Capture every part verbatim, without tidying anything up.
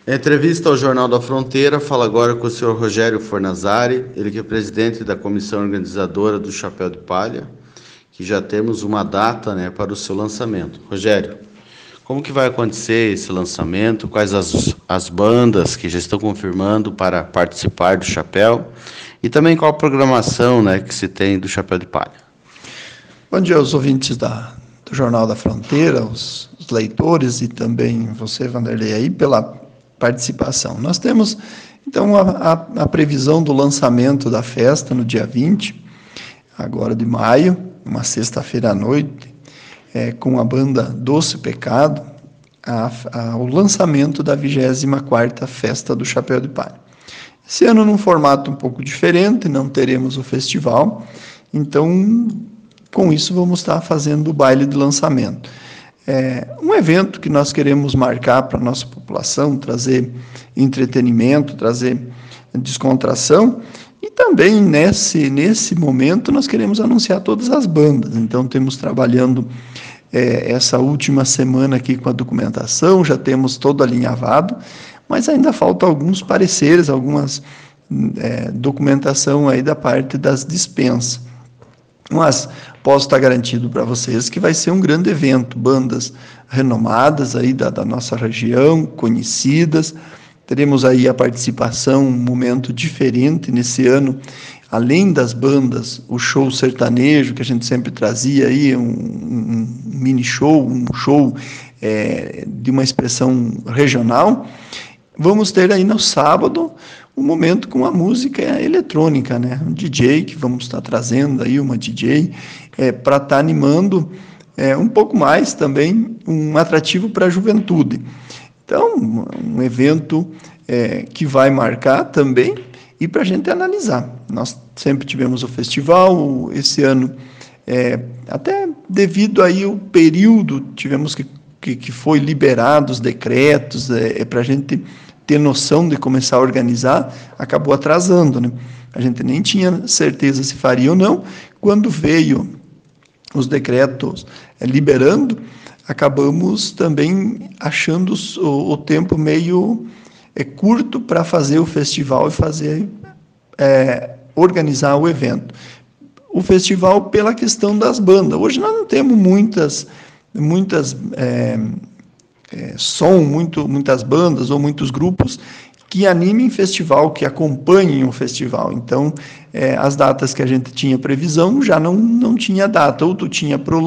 Em entrevista ao Jornal da Fronteira, fala agora com o senhor Rogério Fornazari, ele que é presidente da comissão organizadora do Chapéu de Palha, que já temos uma data, né, para o seu lançamento. Rogério, como que vai acontecer esse lançamento? Quais as, as bandas que já estão confirmando para participar do Chapéu? E também qual a programação, né, que se tem do Chapéu de Palha? Bom dia aos ouvintes da, do Jornal da Fronteira, os, os leitores e também você, Vanderlei, aí pela participação. Nós temos, então, a, a, a previsão do lançamento da festa no dia vinte, agora de maio, uma sexta-feira à noite, é, com a banda Doce Pecado, a, a, o lançamento da vigésima quarta Festa do Chapéu de Palha. Esse ano num formato um pouco diferente, não teremos o festival, então, com isso, vamos estar fazendo o baile de lançamento. É um evento que nós queremos marcar para a nossa população, trazer entretenimento, trazer descontração, e também nesse, nesse momento nós queremos anunciar todas as bandas. Então temos trabalhando é, essa última semana aqui com a documentação, já temos todo alinhavado, mas ainda falta alguns pareceres, algumas é, documentação aí da parte das dispensas. Mas posso estar garantido para vocês que vai ser um grande evento, bandas renomadas aí da, da nossa região, conhecidas, teremos aí a participação, um momento diferente nesse ano, além das bandas, o show sertanejo, que a gente sempre trazia aí, um, um mini show, um show é, de uma expressão regional. Vamos ter aí no sábado um momento com a música eletrônica, né? Um D J que vamos estar trazendo aí, uma D J, é, para estar animando é, um pouco mais também, um atrativo para a juventude. Então, um evento é, que vai marcar também e para a gente analisar. Nós sempre tivemos o festival, esse ano, é, até devido aí ao período, tivemos que, que, que foi liberado os decretos, é, é para a gente ter noção de começar a organizar, acabou atrasando, né? A gente nem tinha certeza se faria ou não. Quando veio os decretos é, liberando, acabamos também achando o, o tempo meio é, curto para fazer o festival e fazer é, organizar o evento. O festival pela questão das bandas. Hoje nós não temos muitas, muitas é, É, som, muito, muitas bandas ou muitos grupos que animem festival, que acompanhem o festival. Então, é, as datas que a gente tinha previsão já não, não tinha data, ou tu tinha para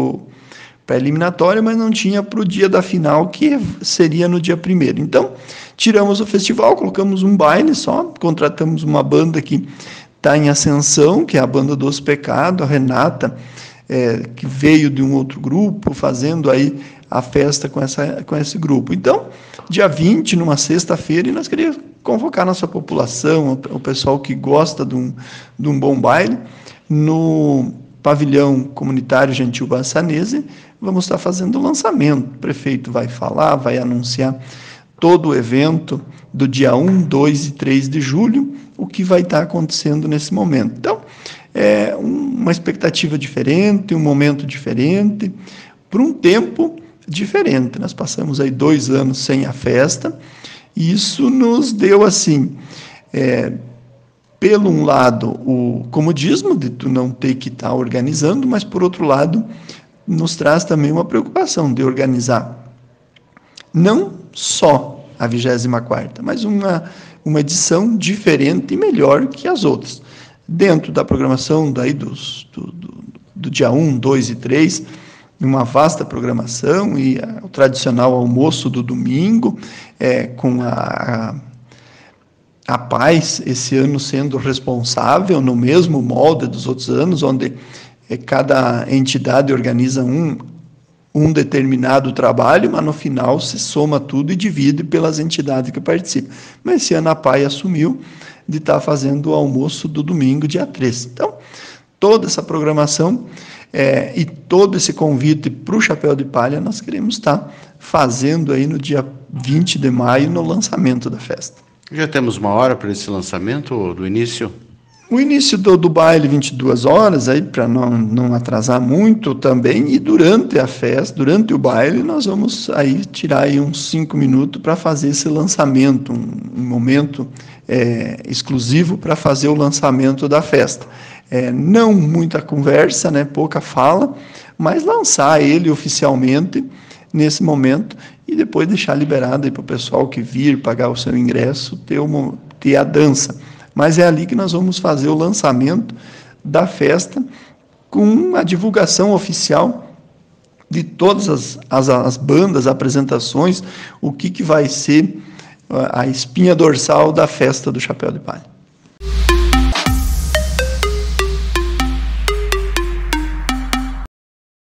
a eliminatória, mas não tinha para o dia da final, que seria no dia primeiro. Então, tiramos o festival, colocamos um baile só, contratamos uma banda que está em ascensão, que é a banda Doce Pecado, a Renata, é, que veio de um outro grupo, fazendo aí a festa com, essa, com esse grupo. Então, dia vinte, numa sexta-feira, e nós queríamos convocar nossa população, o pessoal que gosta de um, de um bom baile, no pavilhão comunitário Gentil Bassanese, vamos estar fazendo o lançamento. O prefeito vai falar, vai anunciar todo o evento do dia um, dois e três de julho, o que vai estar acontecendo nesse momento. Então, é uma expectativa diferente, um momento diferente, por um tempo diferente. Nós passamos aí dois anos sem a festa, e isso nos deu, assim, é, pelo um lado, o comodismo de tu não ter que estar organizando, mas, por outro lado, nos traz também uma preocupação de organizar não só a vigésima quarta, mas uma, uma edição diferente e melhor que as outras. Dentro da programação daí dos, do, do, do dia um, dois e três, uma vasta programação, e a, o tradicional almoço do domingo, é, com a, a, a Paz, esse ano sendo responsável, no mesmo molde dos outros anos, onde é, cada entidade organiza um, um determinado trabalho, mas no final se soma tudo e divide pelas entidades que participam. Mas esse ano a Paz assumiu de estar fazendo o almoço do domingo, dia três. Então, toda essa programação é, e todo esse convite para o Chapéu de Palha nós queremos estar fazendo aí no dia vinte de maio, no lançamento da festa. Já temos uma hora para esse lançamento do início? O início do, do baile, vinte e duas horas, aí para não, não atrasar muito também, e durante a festa, durante o baile, nós vamos aí tirar aí uns cinco minutos para fazer esse lançamento, um, um momento é, exclusivo para fazer o lançamento da festa. É, não muita conversa, né, pouca fala, mas lançar ele oficialmente nesse momento e depois deixar liberado para o pessoal que vir, pagar o seu ingresso, ter, uma, ter a dança. Mas é ali que nós vamos fazer o lançamento da festa com a divulgação oficial de todas as, as, as bandas, apresentações, o que, que vai ser a espinha dorsal da festa do Chapéu de Palha.